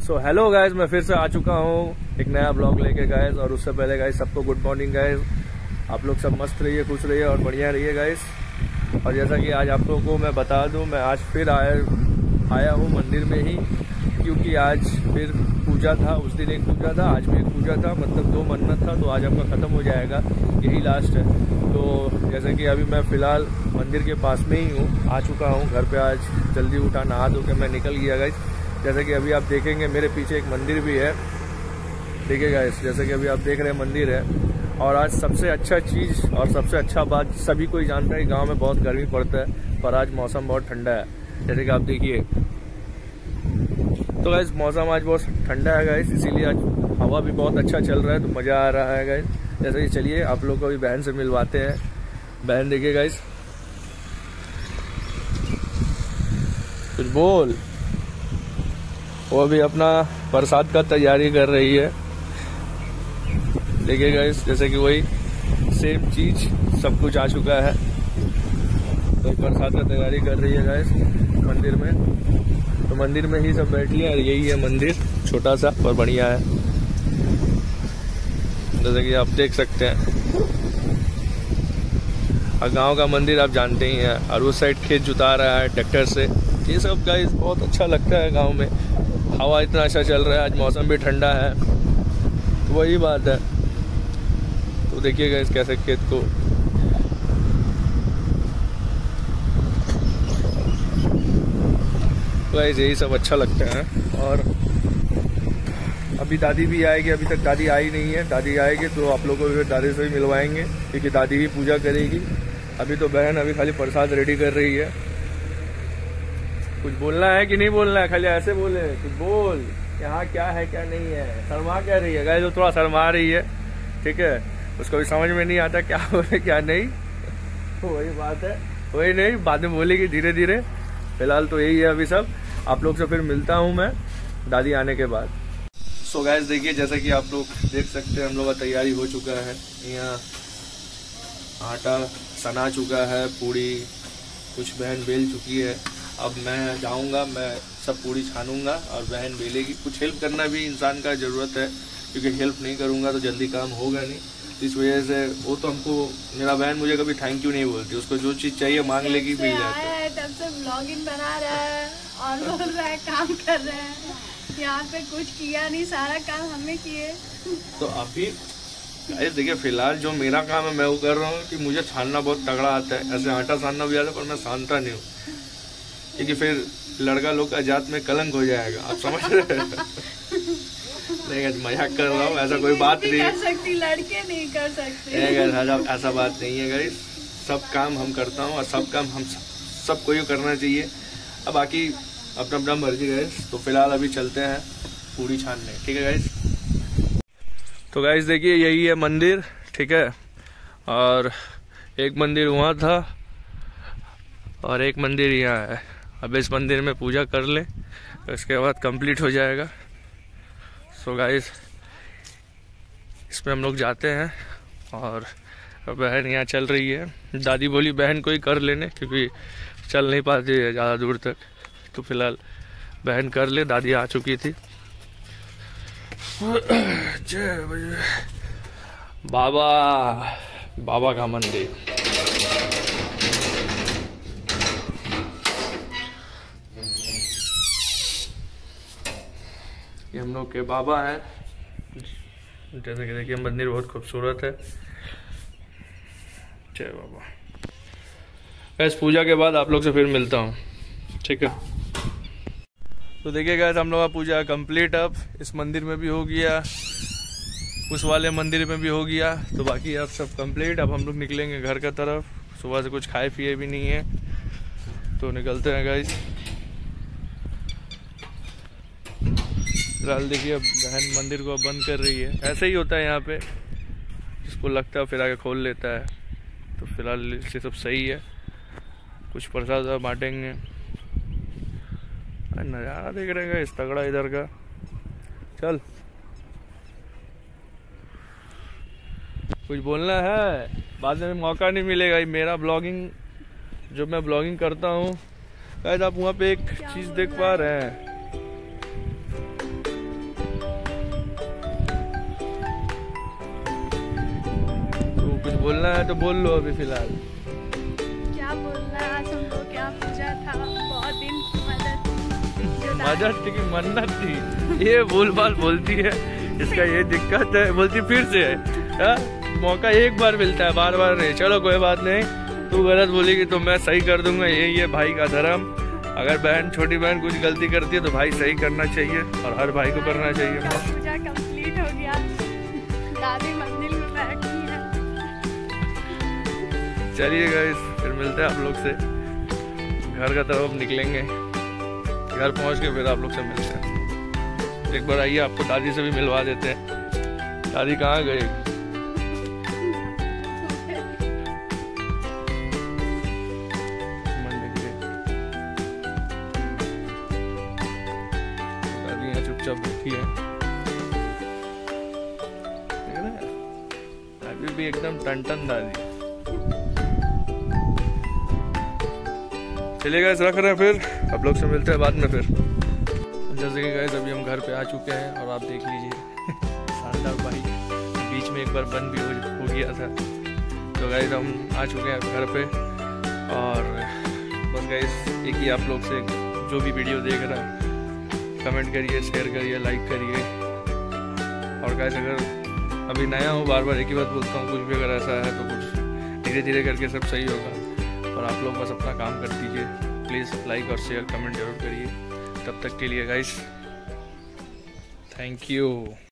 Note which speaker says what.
Speaker 1: So hello guys, मैं फिर से आ चुका हूँ एक नया ब्लॉग लेके गाइज। और उससे पहले गाइज सबको गुड मॉर्निंग गाइज। आप लोग सब मस्त रहिए, खुश रहिए और बढ़िया रहिए गाइज। और जैसा कि आज आप लोगों को मैं बता दूँ, मैं आज फिर आया हूँ मंदिर में ही, क्योंकि आज फिर पूजा था। उस दिन एक पूजा था, आज भी एक पूजा था, मतलब 2 मन्नत था। तो आज आपका ख़त्म हो जाएगा, यही लास्ट है। तो जैसे कि अभी मैं फ़िलहाल मंदिर के पास में ही हूँ, आ चुका हूँ घर पे। आज जल्दी उठा, नहा धो के मैं निकल गया गाइज। जैसे कि अभी आप देखेंगे मेरे पीछे एक मंदिर भी है, देखिए गाइस। जैसे कि अभी आप देख रहे हैं मंदिर है। और आज सबसे अच्छा चीज़ और सबसे अच्छा बात, सभी कोई जानता है गांव में बहुत गर्मी पड़ता है, पर आज मौसम बहुत ठंडा है। जैसे कि आप देखिए, तो गाइस मौसम आज बहुत ठंडा है गाइस, इसीलिए आज हवा भी बहुत अच्छा चल रहा है, तो मज़ा आ रहा है गाइस। जैसे कि चलिए आप लोग को भी बहन से मिलवाते हैं। बहन देखिए गाइस, कुछ बोल। वो भी अपना प्रसाद का तैयारी कर रही है, देखिए गाइस। जैसे कि वही सेम चीज सब कुछ आ चुका है, तो प्रसाद का तैयारी कर रही है गाइस मंदिर में। तो मंदिर में ही सब बैठी है, और यही है मंदिर, छोटा सा पर बढ़िया है, जैसे कि आप देख सकते हैं। और गांव का मंदिर आप जानते ही हैं, और उस साइड खेत जुता रहा है ट्रैक्टर से। ये सब गाइस बहुत अच्छा लगता है गाँव में। हवा इतना अच्छा चल रहा है, आज मौसम भी ठंडा है, तो वही बात है। तो देखिएगा इस कैसे खेत को, तो गाइस यही सब अच्छा लगता है। और अभी दादी भी आएगी, अभी तक दादी आई नहीं है। दादी आएगी तो आप लोगों को भी दादी से भी मिलवाएंगे, क्योंकि दादी ही पूजा करेगी। अभी तो बहन अभी खाली प्रसाद रेडी कर रही है। कुछ बोलना है कि नहीं बोलना है? खाली ऐसे बोले, कुछ बोल, यहाँ क्या है क्या नहीं है। शर्मा क्या रही है गाइस, तो थोड़ा शर्मा रही है, ठीक है। उसको भी समझ में नहीं आता क्या बोले क्या नहीं, तो वही बात है, वही नहीं, बाद में बोलेगी धीरे धीरे। फिलहाल तो यही है अभी सब। आप लोग से फिर मिलता हूँ मैं दादी आने के बाद। सो गाइस देखिए, जैसा कि आप लोग देख सकते हैं, हम लोग का तैयारी हो चुका है। यहाँ आटा सना चुका है, पूड़ी कुछ बहन बेल चुकी है। अब मैं जाऊंगा, मैं सब पूड़ी छानूंगा और बहन बेलेगी। कुछ हेल्प करना भी इंसान का ज़रूरत है, क्योंकि हेल्प नहीं करूंगा तो जल्दी काम होगा नहीं। इस वजह से वो तो हमको, मेरा बहन मुझे कभी थैंक यू नहीं बोलती, उसको जो चीज़ चाहिए मांग लेगी, मिल जाता है।
Speaker 2: तब से व्लॉगिंग बना रहा है और बोल रहा है काम कर रहे हैं, यहाँ पे कुछ किया नहीं, सारा काम हमें किए। तो
Speaker 1: अभी देखिए, फिलहाल जो मेरा काम है मैं वो कर रहा हूँ, कि मुझे छानना बहुत तगड़ा आता है। ऐसे आटा छानना भी आता है, पर मैं छानता नहीं हूँ, क्योंकि फिर लड़का लोग का जात में कलंक हो जाएगा, आप समझ रहे हैं। नहीं, मजाक कर रहा हूँ, ऐसा कोई बात नहीं
Speaker 2: कर सकती, लड़के नहीं कर सकते।
Speaker 1: ऐसा बात नहीं है गाइस, सब काम हम करता हूँ, और सब काम हम सबको ही करना चाहिए। अब बाकी अपना अपना मर्जी गाइस। तो फिलहाल अभी चलते हैं पूरी छानने, ठीक है गाइस। तो गाइस देखिए, यही है मंदिर, ठीक है। और एक मंदिर वहाँ था और एक मंदिर यहाँ है। अब इस मंदिर में पूजा कर ले, इसके बाद कंप्लीट हो जाएगा। सो गाइस, इसमें हम लोग जाते हैं। और बहन यहाँ चल रही है, दादी बोली बहन को ही कर लेने, क्योंकि चल नहीं पाती है ज़्यादा दूर तक। तो फिलहाल बहन कर ले, दादी आ चुकी थी। जय बाबा का मंदिर। ये हम लोग के बाबा हैं। जैसे कि देखिए, मंदिर बहुत खूबसूरत है। जय बाबा। इस पूजा के बाद आप लोग से फिर मिलता हूँ, ठीक है। तो देखिए गाइस, हम लोग का पूजा कंप्लीट अब इस मंदिर में भी हो गया, उस वाले मंदिर में भी हो गया। तो बाकी अब सब कंप्लीट। अब हम लोग निकलेंगे घर का तरफ। सुबह से कुछ खाए पिए भी नहीं है, तो निकलते हैं गाइस। फिलहाल देखिए, अब बहन मंदिर को बंद कर रही है। ऐसे ही होता है यहाँ पे, जिसको लगता है फिर आगे खोल लेता है। तो फिलहाल इससे सब सही है। कुछ प्रसाद बांटेंगे। नज़ारा देख रहे हैं इस तगड़ा इधर का। चल, कुछ बोलना है? बाद में मौका नहीं मिलेगा। मेरा ब्लॉगिंग, जो मैं ब्लॉगिंग करता हूँ, शायद आप वहाँ पे एक चीज़ देख पा रहे हैं। कुछ बोलना है तो बोल लो अभी फिलहाल।
Speaker 2: क्या बोलना है, आज हम लोग क्या पूजा था, बहुत दिन की
Speaker 1: मदद थी कि मन्नत थी, ये भूल भाल बोलती है, इसका ये दिक्कत है, बोलती फिर से है। मौका एक बार मिलता है, बार बार नहीं। चलो कोई बात नहीं, तू गलत बोलेगी तो मैं सही कर दूंगा, यही है भाई का धर्म। अगर बहन, छोटी बहन कुछ गलती करती है तो भाई सही करना चाहिए और हर भाई को करना चाहिए।
Speaker 2: पूजा कंप्लीट हो गया, दादी मंदिर में बैठी है।
Speaker 1: चलिए गाइस, फिर मिलते हैं आप लोग से, घर का तरफ निकलेंगे, घर पहुंच के फिर आप लोग से मिलते हैं। एक बार आइए, आपको दादी से भी मिलवा देते हैं। दादी कहाँ गई? दादी यहाँ चुपचाप बैठी है, अभी भी एकदम टन दादी। चलिए गाइस, रख रहे हैं, फिर आप लोग से मिलते हैं बाद में। फिर जैसे कि गाइस अभी हम घर पे आ चुके हैं और आप देख लीजिए शानदार भाई, बीच में एक बार बंद भी हो गया था। तो गाइस हम आ चुके हैं घर पे और बस गाइस एक ही आप लोग से, जो भी वीडियो देख रहा है कमेंट करिए, शेयर करिए, लाइक करिए। और गाइस अगर अभी नया हो, बार बार एक ही बात बोलता हूँ, कुछ भी अगर ऐसा है तो कुछ धीरे धीरे करके सब सही होगा। और आप लोग बस अपना काम कर दीजिए, प्लीज़ लाइक और शेयर कमेंट जरूर करिए। तब तक के लिए गाइस, थैंक यू।